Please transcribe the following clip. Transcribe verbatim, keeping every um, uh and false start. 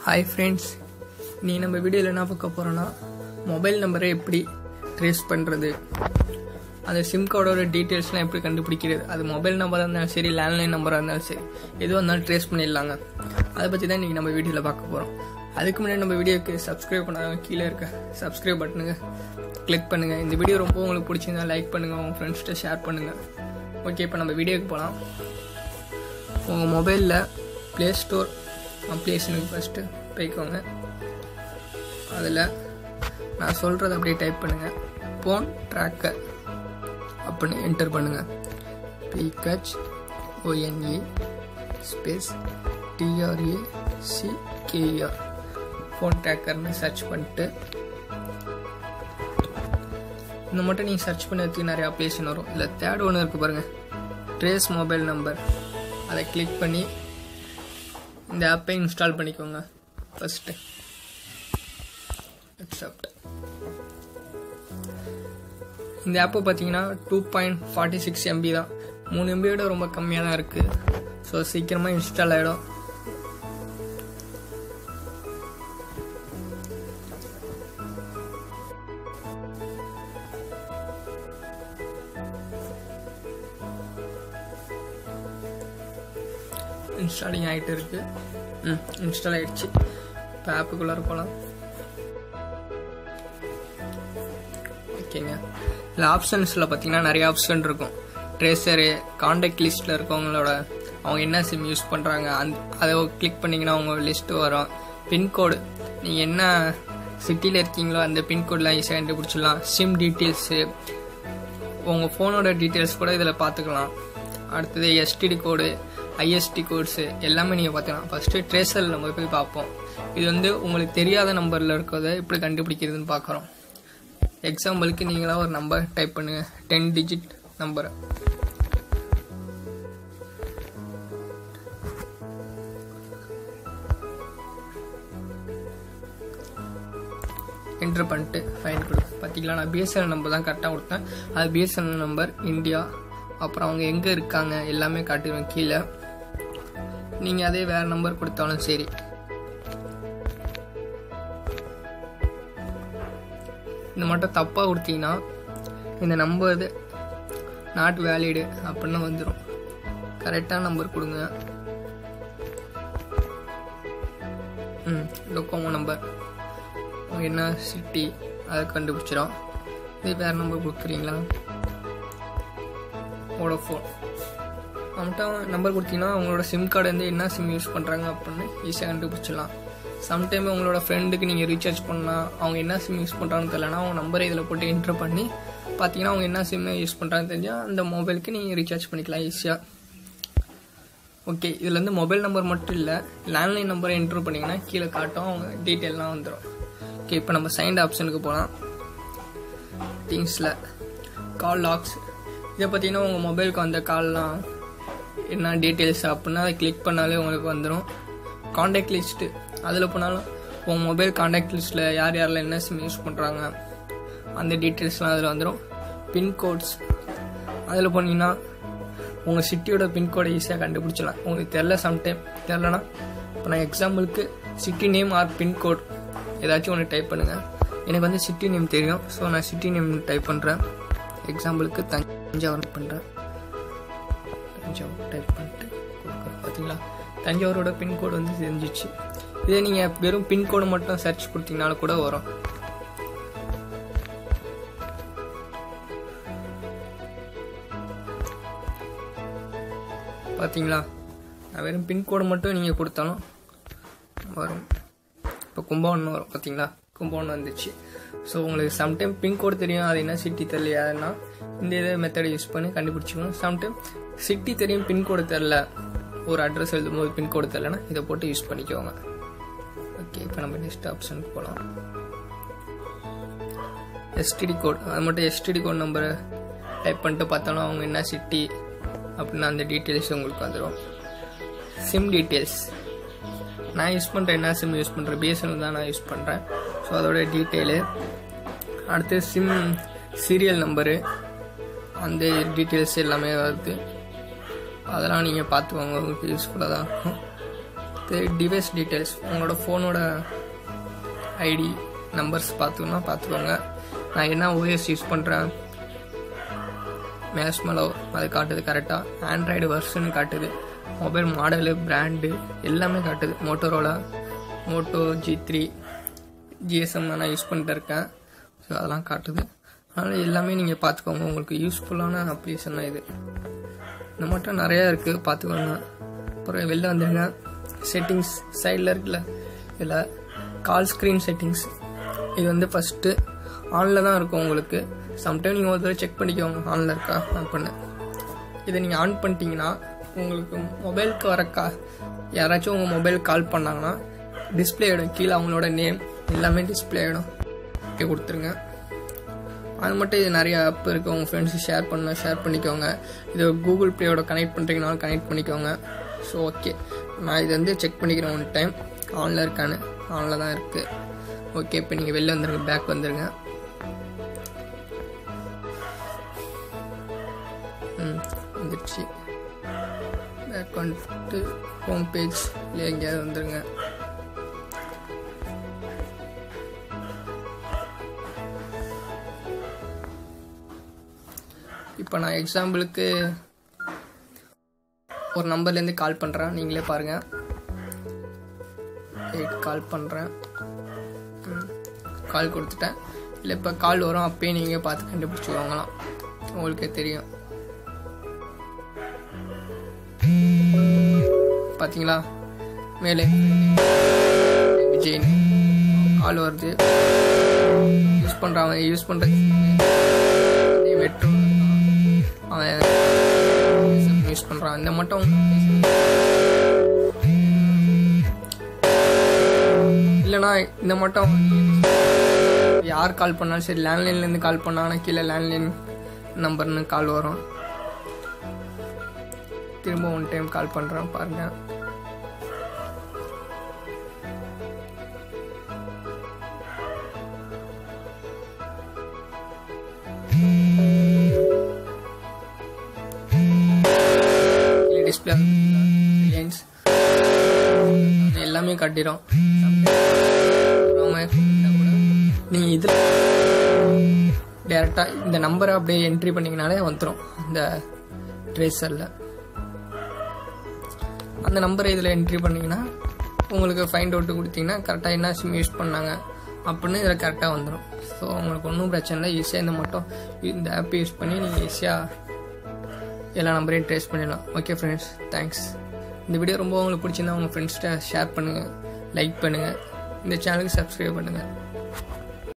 Hi friends, நீ நம்ம வீடியோவில் என்ன பார்க்க போகிறோன்னா மொபைல் நம்பரை எப்படி ட்ரேஸ் பண்ணுறது, அந்த சிம் கார்டோட டீட்டெயில்ஸ்லாம் எப்படி கண்டுபிடிக்கிறது, அது மொபைல் நம்பராக இருந்தாலும் சரி லேண்ட்லைன் நம்பராக இருந்தாலும் சரி எதுவாக இருந்தாலும் ட்ரேஸ் பண்ணிடலாங்க. அதை பற்றி தான் இன்றைக்கி நம்ம வீடியோவில் பார்க்க போகிறோம். அதுக்கு முன்னாடி நம்ம வீடியோக்கு சப்ஸ்கிரைப் பண்ணாங்க கீழே இருக்க சப்ஸ்கிரைப் பட்டனுங்க கிளிக் பண்ணுங்கள். இந்த வீடியோ ரொம்ப உங்களுக்கு பிடிச்சிருந்தா லைக் பண்ணுங்கள், உங்கள் ஃப்ரெண்ட்ஸ்கிட்ட ஷேர் பண்ணுங்கள். ஓகே, இப்போ நம்ம வீடியோக்கு போகலாம். உங்கள் மொபைலில் ப்ளே ஸ்டோர் அப்ளிகேஷனுக்கு ஃபஸ்ட்டு போய்க்கோங்க. அதில் நான் சொல்கிறத அப்படியே டைப் பண்ணுங்கள். ஃபோன் ட்ராக்கர் அப்படின்னு என்டர் பண்ணுங்கள். P H O N E space T R A C K R phone ட்ராக்கர்னு சர்ச் பண்ணிட்டு இந்த மட்டும் நீங்கள் சர்ச் பண்ணி நிறைய அப்ளிகேஷன் வரும். இதில் தேர்ட் ஒன்று இருக்குது பாருங்கள், ட்ரேஸ் மொபைல் நம்பர். அதை கிளிக் பண்ணி இந்த ஆப்பை இன்ஸ்டால் பண்ணிக்கோங்க. First accept. இந்த ஆப்பை பார்த்தீங்கன்னா two point forty six MB தான், மூணு எம்பியோட ரொம்ப கம்மியாக தான் இருக்குது. ஸோ சீக்கிரமாக இன்ஸ்டால் ஆகிடும். இன்ஸ்டாலிங் ஆகிட்டு இருக்கு. ம் இன்ஸ்டால் ஆகிடுச்சு. இப்போ ஆப்புக்குள்ளார போகலாம். ஓகேங்க, இல்லை ஆப்ஷன்ஸில் பார்த்தீங்கன்னா நிறைய ஆப்ஷன் இருக்கும். ட்ரேசரு, கான்டாக்ட் லிஸ்ட்டில் இருக்கவங்களோட அவங்க என்ன சிம் யூஸ் பண்ணுறாங்க அந்த அதை கிளிக் பண்ணிங்கன்னா அவங்க லிஸ்ட்டு வரும். பின்கோடு, நீங்கள் என்ன சிட்டியில் இருக்கீங்களோ அந்த பின்கோடெலாம் ஈஸியாக கண்டுபிடிச்சிடலாம். சிம் டீட்டெயில்ஸு, உங்கள் ஃபோனோட டீட்டெயில்ஸ் கூட இதில் பார்த்துக்கலாம். அடுத்தது எஸ்டிடி கோடு, ஐஎஸ்டி கோட்ஸு எல்லாமே நீங்கள் பார்த்துக்கலாம். ஃபஸ்ட்டு ட்ரேசரில் நம்ம போய் பார்ப்போம். இது வந்து உங்களுக்கு தெரியாத நம்பரில் இருக்கிறத எப்படி கண்டுபிடிக்கிறதுன்னு பார்க்குறோம். எக்ஸாம்பிளுக்கு நீங்களாக ஒரு நம்பர் டைப் பண்ணுங்கள், டென் டிஜிட் நம்பரை. என்ட்ரு பண்ணிட்டு ஃபைன் கொடு. பார்த்தீங்களா, நான் பிஎஸ்என்எல் நம்பர் தான் கரெக்டாக கொடுத்தேன். அது பிஎஸ்என்எல் நம்பர் இந்தியா, அப்புறம் அவங்க எங்கே இருக்காங்க எல்லாமே காட்டிடுவேன் கீழே. நீங்கள் அதே வேறு நம்பர் கொடுத்தாலும் சரி. இந்த மட்டும் தப்பாக கொடுத்தீங்கன்னா இந்த நம்பர் இது நாட் வேலிடு அப்படின்னு வந்துடும். கரெக்டான நம்பர் கொடுங்க. ம் டொக்கோமோ நம்பர், என்ன சிட்டி அதை கண்டுபிடிச்சிடும். இதே வேறு நம்பர் கொடுக்குறீங்களா, வோடஃபோன் அவங்கள்ட்ட நம்பர் கொடுத்தீங்கன்னா அவங்களோட சிம் கார்டு வந்து என்ன சிம் யூஸ் பண்ணுறாங்க அப்படின்னு ஈஸியாக கண்டுபிடிச்சிடலாம். சம்டைம் உங்களோட ஃப்ரெண்டுக்கு நீங்கள் ரீசார்ஜ் பண்ணால் அவங்க என்ன சிம் யூஸ் பண்ணுறாங்கன்னு தெரியலனா அவங்க நம்பரை இதில் போட்டு என்ட்ரு பண்ணி பார்த்தீங்கன்னா அவங்க என்ன சிம் யூஸ் பண்ணுறாங்கன்னு தெரிஞ்சால் அந்த மொபைலுக்கு நீங்கள் ரீசார்ஜ் பண்ணிக்கலாம் ஈஸியாக. ஓகே, இதில் வந்து மொபைல் நம்பர் மட்டும் இல்லை, லேண்ட்லைன் நம்பரை என்ட்ரு பண்ணிங்கன்னா கீழே காட்டும், அவங்க டீட்டெயிலெலாம் வந்துடும். ஓகே, இப்போ நம்ம சைண்ட் ஆப்ஷனுக்கு போகலாம். திங்ஸில் கால் லாக்ஸ், இதை பார்த்தீங்கன்னா உங்கள் மொபைலுக்கு வந்த கால்லாம் என்ன டீட்டெயில்ஸ் அப்படின்னா அதை கிளிக் பண்ணாலே உங்களுக்கு வந்துடும். கான்டாக்ட் லிஸ்ட்டு, அதில் போனாலும் உங்கள் மொபைல் கான்டாக்ட் லிஸ்ட்டில் யார் யாரெல்லாம் என்ன சிம் யூஸ் பண்ணுறாங்க அந்த டீட்டெயில்ஸ்லாம் அதில் வந்துடும். பின்கோட்ஸ், அதில் போனீங்கன்னா உங்கள் சிட்டியோட பின்கோடை ஈஸியாக கண்டுபிடிச்சலாம். உங்களுக்கு தெரில, சம்டைம் தெரிலனா இப்போ நான் எக்ஸாம்பிளுக்கு சிட்டி நேம் ஆர் பின்கோட் ஏதாச்சும் ஒன்று டைப் பண்ணுங்கள். எனக்கு வந்து சிட்டி நேம் தெரியும், ஸோ நான் சிட்டி நேம் டைப் பண்ணுறேன். எக்ஸாம்பிளுக்கு தஞ்சாவூர் பண்ணுறேன். தஞ்சாவூர் டைப் பண்ணிட்டு கொடுக்குறேன். பார்த்தீங்களா, தஞ்சாவூரோட பின்கோடு வந்து தெரிஞ்சிச்சு. இதே நீங்கள் வெறும் பின்கோடு மட்டும் சர்ச் கொடுத்தீங்கனாலும் கூட வரும். பார்த்தீங்களா, நான் வெறும் பின்கோடு மட்டும் நீங்கள் கொடுத்தாலும் வரும். இப்போ கும்பகோணம் வரும். பார்த்தீங்களா, கும்பகோணம் வந்துச்சு. ஸோ உங்களுக்கு சம்டைம் பின்கோடு தெரியும், அது என்ன சிட்டி தெரியலையாதுன்னா இந்த இதை மெத்தடை யூஸ் பண்ணி கண்டுபிடிச்சிக்கணும். சம்டைம் சிட்டி தெரியும், பின்கோடு தெரில, ஒரு அட்ரஸ் எழுதும்போது பின்கோடு தெரிலன்னா இதை போட்டு யூஸ் பண்ணிக்கோங்க. ஓகே, இப்போ நம்ம நெக்ஸ்ட் ஆப்ஷனுக்கு போகலாம். எஸ்டிடி கோட், அது மட்டும் எஸ்டிடி கோட் நம்பரை டைப் பண்ணிட்டு பார்த்தாலும் அவங்க என்ன சிட்டி அப்படின்னா அந்த டீட்டெயில்ஸ் உங்களுக்கு வந்துடும். சிம் டீட்டெயில்ஸ், நான் யூஸ் பண்ணுறேன் என்ன சிம் யூஸ் பண்ணுறேன், பிஎஸ்என்எல் தான் நான் யூஸ் பண்ணுறேன். ஸோ அதோட டீட்டெயிலு. அடுத்து சிம் சீரியல் நம்பரு, அந்த டீட்டெயில்ஸ் எல்லாமே வருது. அதெல்லாம் நீங்கள் பார்த்துக்கோங்க, உங்களுக்கு யூஸ்ஃபுல்லாக தான் இருக்கும். அடுத்து டிவைஸ் டீட்டெயில்ஸ், உங்களோட ஃபோனோட ஐடி நம்பர்ஸ் பார்த்துக்கணும்னா பார்த்துக்கோங்க. நான் என்ன ஓஎஸ் யூஸ் பண்ணுறேன், மேஷ்மலோ அது காட்டுது கரெக்டாக. ஆண்ட்ராய்டு வெர்ஷன் காட்டுது, மொபைல் மாடலு பிராண்டு எல்லாமே காட்டுது. Motorola Moto G three GSM நான் யூஸ் பண்ணிட்டு இருக்கேன். ஸோ அதெல்லாம் காட்டுது. அதனால் எல்லாமே நீங்கள் பார்த்துக்கோங்க, உங்களுக்கு யூஸ்ஃபுல்லான அப்ளிகேஷன் தான் இது. இந்த மட்டும் நிறையா இருக்குது, பார்த்துக்கோங்க. அப்புறம் வெளில வந்துடுங்க. செட்டிங்ஸ் சைடில் இருக்குல்ல, இதில் கால் ஸ்க்ரீன் செட்டிங்ஸ், இது வந்து ஃபஸ்ட்டு ஆனில் தான் இருக்கும் உங்களுக்கு. சம்டைம் நீங்கள் ஒரு தடவை செக் பண்ணிக்கோங்க ஆனில் இருக்கா அப்படின்னு. இதை நீங்கள் ஆன் பண்ணிட்டீங்கன்னா உங்களுக்கு மொபைலுக்கு வரக்கா யாராச்சும் உங்கள் மொபைலுக்கு கால் பண்ணாங்கன்னா டிஸ்பிளே ஆகிடும், கீழே அவங்களோட நேம் எல்லாமே டிஸ்பிளே ஆகிடும். ஓகே கொடுத்துருங்க. அது மட்டும் இது நிறைய ஆப் இருக்குது, உங்கள் ஃப்ரெண்ட்ஸு ஷேர் பண்ண ஷேர் பண்ணிக்கோங்க. இது கூகுள் ப்ளேயோட கனெக்ட் பண்ணுறீங்கனாலும் கனெக்ட் பண்ணிக்கோங்க. ஸோ ஓகே, நான் இது வந்து செக் பண்ணிக்கிறேன் ஒன் டைம் ஆனில் இருக்கான்னு. ஆனில் தான் இருக்குது. ஓகே, இப்போ நீங்கள் வெளில வந்துடுங்க, பேக் வந்துடுங்க. ம் வந்துடுச்சு. பேக் வந்துட்டு ஹோம் பேஜ் இல்லை எங்கேயாவது வந்துடுங்க. இப்போ நான் எக்ஸாம்பிளுக்கு ஒரு நம்பர்லேருந்து கால் பண்ணுறேன், நீங்களே பாருங்கள். எயிட் கால் பண்ணுறேன், கால் கொடுத்துட்டேன். இல்லை இப்போ கால் வரும், அப்பயே நீங்கள் பார்த்து கண்டுபிடிச்சிக்கோங்களாம், உங்களுக்கே தெரியும். பார்த்தீங்களா மேலே விஜய் கால் வருது. யூஸ் பண்ணுறாங்க, யூஸ் பண்ணுற மெட்ரோ அவன் யூஸ் பண்ணுறான். இந்த மட்டும் இல்லைனா இந்த மட்டும் யார் கால் பண்ணாலும் சரி, லேண்ட்லைன்லேருந்து கால் பண்ணாங்கன்னா கீழே லேண்ட்லைன் நம்பர்னு கால் வரும். திரும்ப ஒன் டைம் கால் பண்ணுறேன் பாருங்கள். டிஸ்பிளே எல்லாமே காட்டிடும். நீங்கள் இதில் டேரெக்டாக இந்த நம்பரை அப்படியே என்ட்ரி பண்ணிங்கனாலே வந்துடும் இந்த ட்ரேசரில். அந்த நம்பரை இதில் என்ட்ரி பண்ணிங்கன்னா உங்களுக்கு ஃபைண்ட் அவுட்டு கொடுத்தீங்கன்னா கரெக்டாக என்ன சிம் யூஸ் பண்ணாங்க அப்படின்னு இதில் கரெக்டாக வந்துடும். ஸோ உங்களுக்கு ஒன்றும் பிரச்சனை இல்லை, ஈஸியாக இந்த மட்டும் இந்த ஆப் யூஸ் பண்ணி நீங்கள் ஈஸியாக எல்லா நம்பரையும் ட்ரேஸ் பண்ணிடலாம். Okay friends, thanks. இந்த வீடியோ ரொம்ப உங்களுக்கு பிடிச்சிருந்தா உங்கள் ஃப்ரெண்ட்ஸ்கிட்ட ஷேர் பண்ணுங்கள், லைக் பண்ணுங்கள், இந்த சேனலுக்கு சப்ஸ்கிரைப் பண்ணுங்கள்.